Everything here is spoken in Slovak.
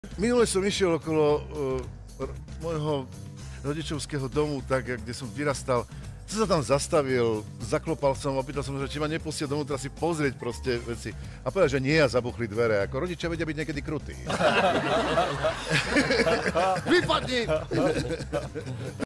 Minule som išiel okolo môjho rodičovského domu, tak, kde som vyrastal. Som sa tam zastavil, zaklopal som, opýtal som, že či ma nepustia donútra si pozrieť proste veci. A povedal, že nie, a zabuchli dvere. Ako rodičia vedia byť niekedy krutí. Vypadni!